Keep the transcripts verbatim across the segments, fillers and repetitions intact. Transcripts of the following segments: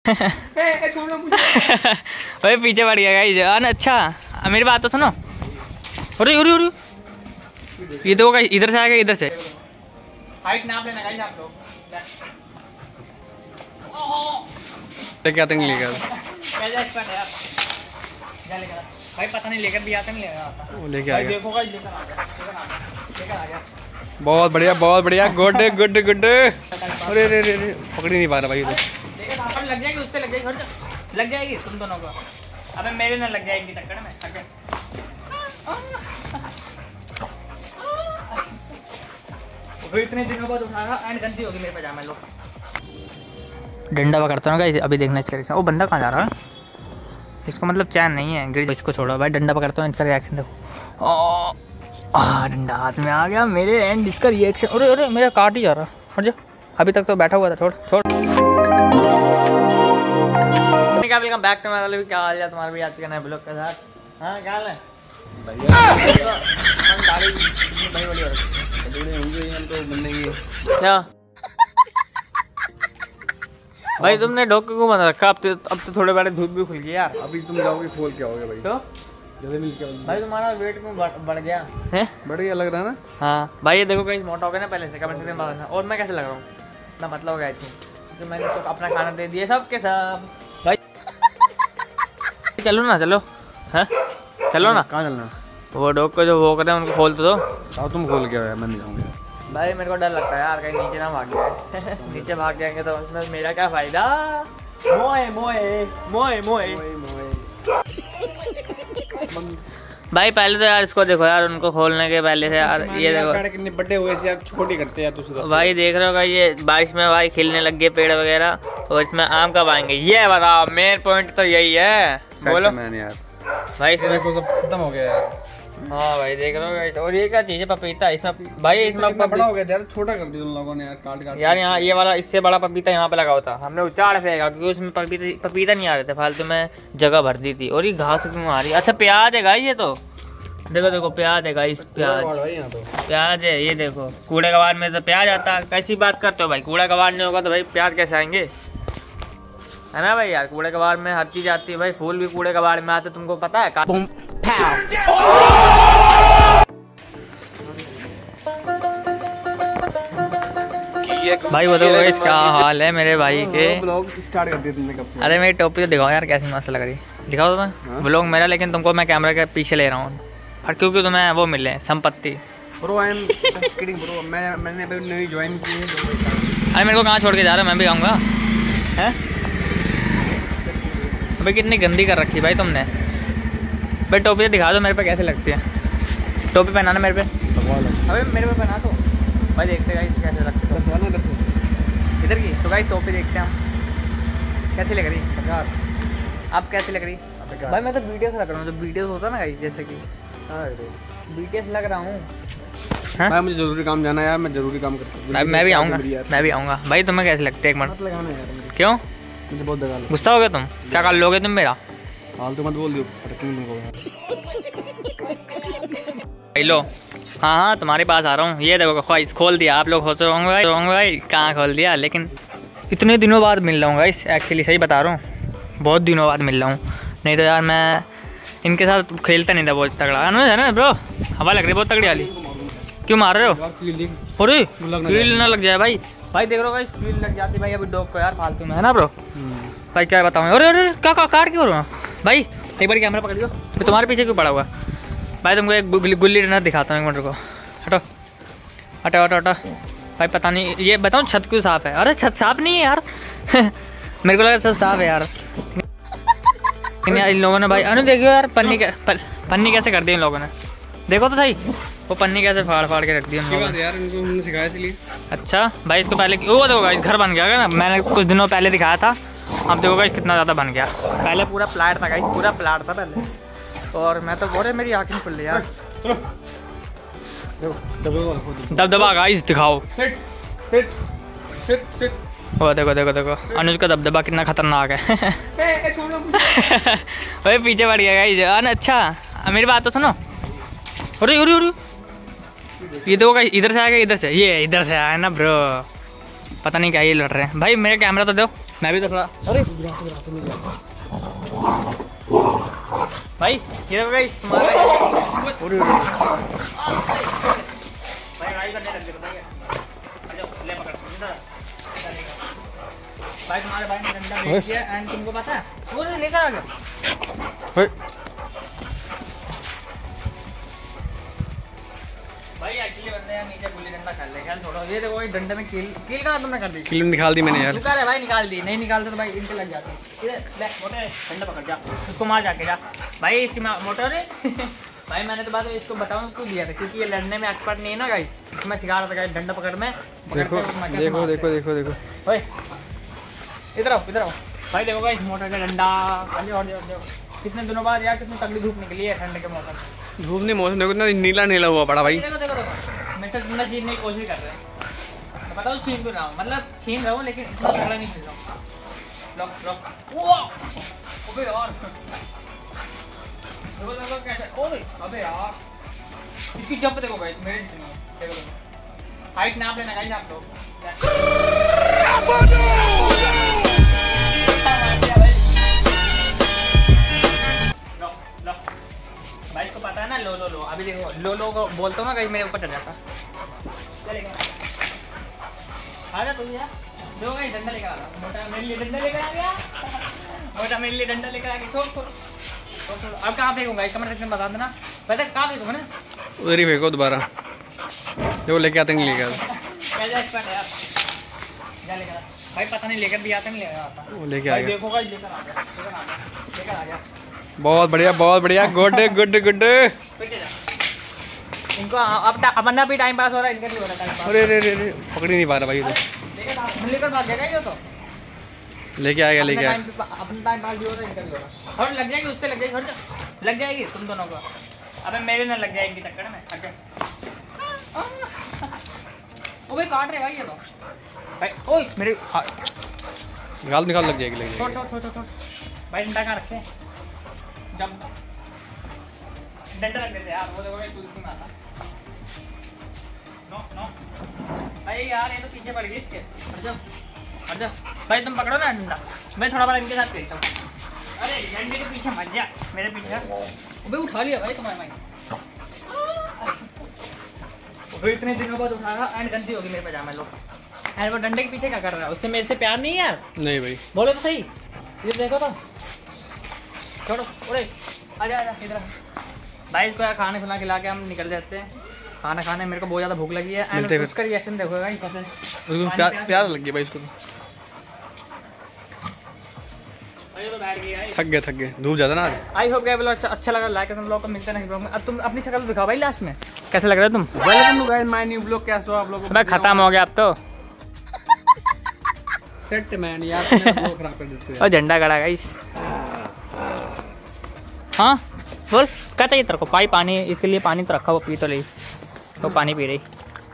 भाई पीछे पड़ गया गाइस। अच्छा मेरी बात तो सुनो। अरे अरे अरे ये देखो गाइस, इधर से आएगा, इधर से हाइट नाप लेना गाइस आप लोग। क्या तक लेकर भाई पता नहीं लेकर भी आता नहीं लेकर लेके आ गया। देखो गाइस लेकर आ गया, लेकर आ गया। बहुत बढ़िया बहुत बढ़िया, गुड गुड गुड। अरे अरे अरे पकड़ नहीं पा रहा भाई। तो लग जाएगी, उससे लग जाएगी, लग जाएगी तुम दोनों को। अबे मेरे ना लग जाएगी टक्कर में। तो इतने दिनों बाद उठाया एंड गंदी होगी मेरे पजामे। लो डंडा पकड़ता हूँ गाइस, अभी देखना इसका रिएक्शन। वो बंदा कहाँ जा रहा है? इसको मतलब चैन नहीं है, गिर इसको छोड़ो भाई। डंडा पकड़ता हूँ, इसका रिएक्शन देखो। ओ आ डंडा हाथ में आ गया मेरे एंड इसका रिएक्शन। अरे अरे मेरा काट ही जा रहा। हट जा, अभी तक तो बैठा हुआ था। छोड़ छोड़। Welcome back to my channel. क्या हाल है तुम्हारा भी आज के नए ब्लॉग के साथ? हाँ क्या हाल है क्या भाई? तुमने ढोके को बंद रखा। अब तो अब तो थोड़े बड़े धूप भी खुल गई यार। अभी तुम जाओगे खोल के आओगे भाई। तो जल्दी मिल के भाई तुम्हारा वेट क्यों बढ़ गया है? बढ़ गया लग रहा है ना? हाँ भाई ये देखो कहीं मोटा हो गया ना पहले से, कमेंट करके बताना। और मैं कैसे लग रहा हूँ ना, मतलब हो गया थी तो मैंने तो अपना खाना दे दिया सब के सब। भाई चलो ना, चलो है चलो ना। कहाँ चलना? वो डॉग को जो वो कर रहे हैं उनको खोल तो दो। आओ तुम खोल के आओ, मैं नहीं जाऊँगा भाई। मेरे को डर लगता है यार कहीं नीचे ना भाग जाए। नीचे भाग जाएंगे तो उसमें मेरा क्या फायदा? मोए मोए मोए मोए भाई पहले तो यार इसको देखो यार, उनको खोलने के पहले से यार ये देखो कितने बड़े हुए से यार, छोटी करते यार तुझे भाई। देख रहे हो भाई ये बारिश में भाई खिलने लग गए पेड़ वगैरह, तो इसमें आम कब आएंगे ये बताओ। मेन पॉइंट तो यही है। बोलो मैंने यार भाई देखो सब खत्म हो गया यार। हाँ भाई देख रहे हो भाई। और ये क्या चीज है? पपीता। इसमें भाई इसमें बड़ा हो गया यार, छोटा कर दिया तुम लोगों ने यार, काट काट यार। यहाँ ये वाला इससे बड़ा पपीता यहाँ पे लगा हुआ था, हमने उचाड़ फेंका क्योंकि उसमें पपीता पपीता नहीं आ रहे थे, फालतू में जगह भर दी थी। और ये घास क्यों आ रही है? अच्छा प्याज है गाइस ये तो। देखो देखो प्याज है गाइस, प्याज प्याज है ये देखो। कूड़े कबाड़ में तो प्याज आता है। कैसी बात करते हो भाई? कूड़ा कबाड़ नहीं होगा तो भाई प्याज कैसे आएंगे? है ना भाई यार, कूड़े कबाड़ में हर चीज आती है भाई। फूल भी कूड़े कबाड़ में आते, तुमको पता है? भाई बताओ गाइस क्या हाल है मेरे भाई के? ब्लॉग स्टार्ट कर दिया तुमने कब से? अरे मेरी टोपी तो दिखाओ यार, कैसी मस्त लग रही। दिखाओ तो मैं ब्लॉग मेरा, लेकिन तुमको मैं कैमरा के पीछे ले रहा हूँ और क्योंकि तुम्हें वो मिले संपत्ति। Bro I am kidding bro, मैं मैंने अभी नई ज्वाइन की है। अरे मेरे को कहाँ छोड़ के जा रहा है? मैं भी आऊँगा। हैं भाई कितनी गंदी कर रखी भाई तुमने। भाई टोपी दिखा दो मेरे पे कैसे लगती है। टोपी पहनाना मेरे पे। अबे मेरे पे पहना दो भाई, देखते गाइस कैसे लगती है इधर की। तो गाइस टोपी देखते हैं हम कैसी लग रही। आप कैसी लग रही भाई? मैं तो वीडियो से लग रहा हूँ, जो वीडियो होता है ना गाइस, जैसे कि वीडियो से लग रहा हूँ। भाई मुझे जरूरी काम जाना है यार, मैं जरूरी काम करता हूँ। मैं भी आऊँगा, मैं भी आऊँगा भाई। तुम्हें कैसे लगती है? एक मिनट लगाना यार। क्यों? मुझे बहुत दगा लगा। गुस्सा हो गया तुम? क्या कर लोगे तुम मेरा? फालतू मत बोल दियो तुमको। लो हाँ हाँ तुम्हारे पास आ रहा हूँ। ये देखो ख्वाहिश खोल दिया। आप लोग सोच रहे होंगे भाई होंगे भाई कहाँ खोल दिया, लेकिन इतने दिनों बाद मिल रहा हूँ गाइस। एक्चुअली सही बता रहा हूँ, बहुत दिनों बाद मिल रहा हूँ। नहीं तो यार मैं इनके साथ खेलता नहीं था बहुत तगड़ा है ना ब्रो। हवा लग रही बहुत तगड़ी वाली। क्यों मार रहे हो? अरे कील ना लग जाए भाई। भाई देख रहे हो गाइस, कील लग जाती भाई अभी डॉग को यार फालतू में, है ना ब्रो? भाई क्या बताऊँ। अरे अरे क्या काट क्यों रहा भाई? एक बार कैमरा पकड़ लो। तुम्हारे पीछे क्यों पड़ा हुआ भाई? तुमको एक गुल्ली डंडा दिखाता हूँ, एक मिनट को। हटो हटो हटो हटो भाई। पता नहीं ये बताऊँ छत क्यों साफ है? अरे छत साफ नहीं है यार। मेरे को लगा छत साफ है यार। इन लोगों ने भाई अनु देखो यार पन्नी कै, पन्नी कैसे कर दी इन लोगों ने। देखो तो सही वो पन्नी कैसे फाड़ फाड़ के रख दी उन लोगों ने यार। इनको हमने सिखाया इसलिए। अच्छा भाई इसको पहले वो देखो गाइस घर बन गया ना, मैंने कुछ दिनों पहले दिखाया था। अब देखो गाइस कितना ज़्यादा बन गया। पहले पूरा प्लाट था गाइस, पूरा प्लाट था पहले। और मैं तो बोले मेरी आँखें खुल रही यार। दबदबा गाइस दिखाओ। ओ देखो देखो देखो अनुज का दबदबा कितना खतरनाक है। भाई पीछे पड़ गया गाइस। अच्छा मेरी बात तो सुनो। अरे अरे अरे ये देखो गाइस, इधर से आएगा, इधर से ये इधर से आया ना ब्रो। पता नहीं क्या ये लड़ रहे हैं भाई। मेरा कैमरा तो दो। मैं भी तो थोड़ा, अरे भाई ये देखो गाइस तुम्हारा भाई लड़ाई करने लग गए भाई। ले पकड़ भाई, तुम्हारे भाई ने डंडा बेच दिया एंड तुमको पता है वो लेकर आ गया। भाई एक्चुअली बंदे यार नीचे गुल्ली डंडा खेल ले, खेल छोड़ो। ये देखो डंडे में कील कील कहाँ तुमने कर दी? कील निकाल दी मैंने यार। तू कह रहा है भाई निकाल दी, नहीं निकालते तो भाई इनके लग जाते। इधर ले मोटे डंडा पकड़ जा, उसको मार जाके जा भाई। इसकी मोटर है भाई मैंने तो बात इसको बताऊँ क्यों दिया था, क्योंकि ये लड़ने में एक्सपर्ट नहीं है ना गाइस। तो मैं सिखा रहा था गाइस डंडा पकड़ में। देखो देखो देखो देखो देखो ओए इधर आओ इधर आओ भाई। देखो गाइस मोटर का डंडा। और देखो कितने दिनों बाद यार कितनी तगड़ी धूप निकली है ठंड के मौसम। धूप नहीं मौसम देखो ना नीला नीला हुआ पड़ा भाई। देखो देखो देखो मैं सब मैं छीनने की कोशिश कर रहा हूँ, बताओ छीन तो रहा हूँ, मतलब छीन रहा हूँ लेकिन इतना तगड़ा नहीं छीन रहा हूँ। लॉक लॉक अबे यार देखो देखो कैसे। ओए अबे यार इसकी जंप देखो गाइस मेरे जितनी है। देखो देखो हाइट नाप लेना गाइस आप लोग। भाई इसको पता है ना लो लो लो। अभी देखो लो लो को बोलता हूँ ना कहीं मेरे ऊपर चढ़ जाता। चलेगा आ जा तुम यार। दो भाई डंडा लेकर आ रहा। मोटा मेरे लिए डंडा लेकर आ गया। मोटा मेरे लिए डंडा लेकर आ गया। छोड़ छोड़ छोड़। अब कहाँ फेंकूंगा कमेंट सेक्शन में बता देना। पता है कहाँ फेंकूंगा ना? उधर ही फेंको दोबारा। जो लेके आते नहीं लेके आते। कैसा एक्सपर्ट है यार। जा लेकर आ भाई। पता नहीं लेकर भी आता नहीं लेकर आता। वो लेके आ गया। देखो गाइस लेकर आ गया लेकर आ गया लेकर आ गया। बहुत बढ़िया बहुत बढ़िया। Good good good. इनको अब अपना भी टाइम पास हो रहा है, इनका भी हो रहा है टाइम पास। अरे अरे अरे पकड़ ही नहीं पा रहा भाई। तो लेकर भाग जाएगा ये तो। लेके आ गया लेके आ गया। अपना टाइम पास भी हो रहा है, इनका भी हो रहा है। और लग जाएगी उससे लग जाएगी हट लग जाएगी तुम दोनों को। अबे मेरे ना लग जाएगी टक्कर में। हट ओ भाई काट रहे भाई ये तो भाई। ओए मेरे निकाल निकाल लग जाएगी लग जाएगी। छोड़ छोड़ छोड़ छोड़ भाई डंडा कहाँ रखे जब डंडा रख देते यार। वो देखो तुलसी में आता। नो नो भाई यार ये तो पीछे पड़ गई इसके। हट जाओ हट जाओ भाई। तुम पकड़ो ना डंडा, मैं थोड़ा बड़ा इनके साथ खेलता हूँ। अरे डंडे के पीछे मत जा मेरे पीछे। अबे उठा लिया भाई तुम्हारे भाई। अबे इतने दिनों बाद उठाया एंड गंदी होगी मेरे पजामा लोग। एंड वो डंडे के पीछे क्या कर रहा है? उससे मेरे से प्यार नहीं है यार। नहीं भाई बोलो तो सही। ये देखो तो छोड़ो। अरे आजा आजा इधर भाई। इसको यार खाने खुना खिला के हम निकल जाते हैं खाना खाने। मेरे को बहुत ज़्यादा भूख लगी है एंड उसका रिएक्शन देखो भाई कैसे प्यार प्यार लग गया भाई इसको। अरे तो बैठ गया। थक गए थक गए धूप ज़्यादा ना। आई होप ब्लॉग अच्छा अच्छा लगा। लाइक करना ब्लॉग को मिलते नहीं ब्लॉग में। अब तुम अपनी शक्ल दिखाओ भाई लास्ट में कैसे लग रहा है तुम। Welcome to guys my new blog. कैसे हो आप लोग? भाई खत्म हो गया अब तो। सेट मैन यार ब्लॉग खराब कर देते हैं। और झंडा गड़ा गाइस। हाँ बोल क्या चाहिए तेरे को? पाई पानी इसके लिए पानी तो रखा वो पी तो ली। तो पानी पी रही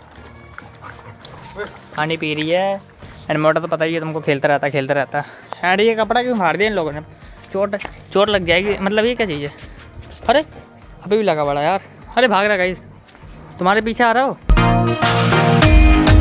पानी पी रही है। एंड मोटा तो पता ही है तुमको खेलता रहता खेलता रहता। एंड ये कपड़ा क्यों फाड़ दिया इन लोगों ने? चोट चोट लग जाएगी। मतलब ये क्या चीज़ है? अरे अभी भी लगा बड़ा यार। अरे भाग रहा गाइस तुम्हारे पीछे आ रहा हो।